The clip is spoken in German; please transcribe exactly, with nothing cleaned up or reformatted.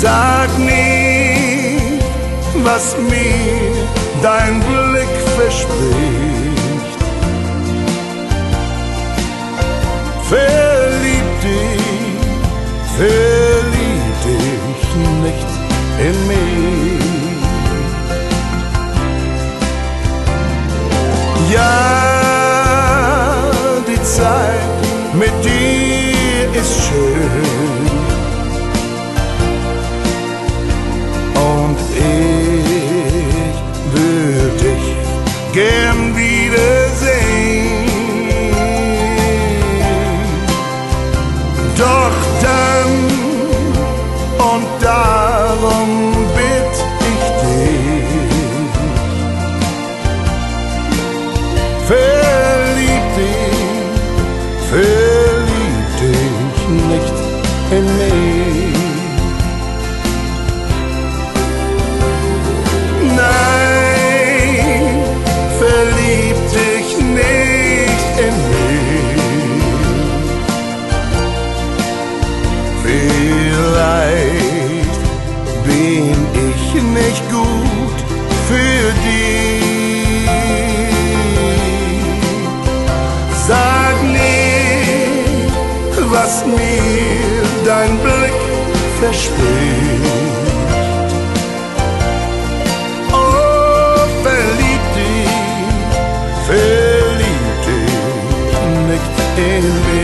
Sag nie, was mir dein Blick verspricht. Verlieb dich, verlieb dich nicht in mich. Ja, die Zeit mit dir ist schön und ich würde dich gern wiedersehen. Doch dann und darum bitt ich dich, verlieb dich, verlieb dich nicht in mich. Nein, verlieb dich nicht in mich. Vielleicht bin ich nicht gut für dich. Sag nicht, was mir dein Blick verspricht. Oh, verlieb dich, verlieb dich nicht in mich.